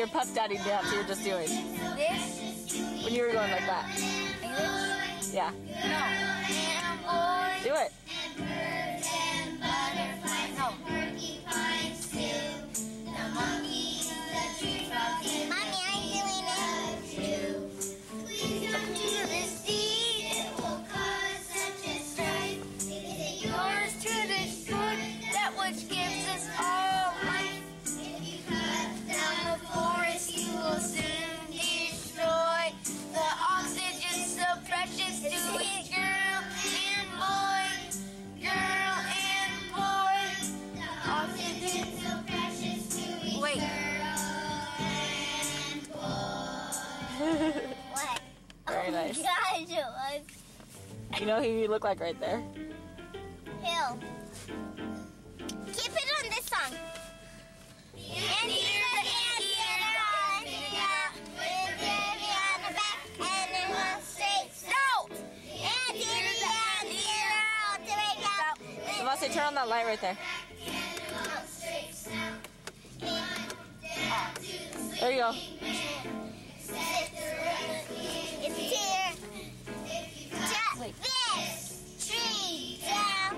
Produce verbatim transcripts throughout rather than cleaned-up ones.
your Puff Daddy dance you were just doing? This? When you were going like that. English? Yeah. No. Do it. No. Mommy, I'm doing it. Come to this deed, it will cause such a strife. Yours to this good, that which gives us all life. If you cut down the forest, you will soon destroy the oxygen so precious to each girl and boy. Girl and boy. The oxygen so precious to each Wait. girl and boy. What? Very oh nice. Gosh, it was. You know who you look like right there? Hill. Keep it on this song. Anteater, anteater, anteater, with baby on the back and in one straight snout. Anteater, anteater, all to wake up. Davasyia, turn on that light right there. There you go. It's here. Just this tree down.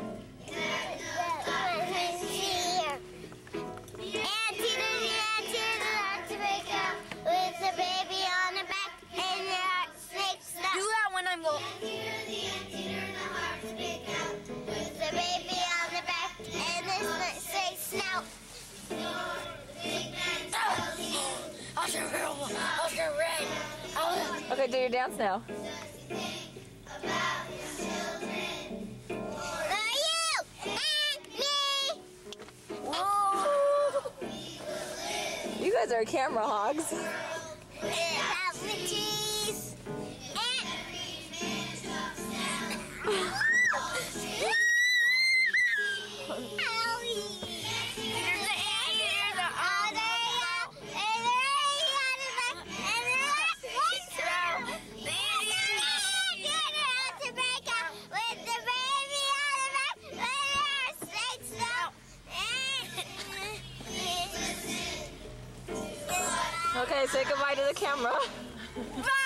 Here. Anteater, anteater, on to wake up with the baby on the back and your heart snakes up. Do that when I'm going. Anteater, the anteater, the heart to wake up with the baby on the back and the snake snout. Okay, do your dance now. Are you and me? You guys are camera hogs. Have the cheese. Okay, say goodbye to the camera.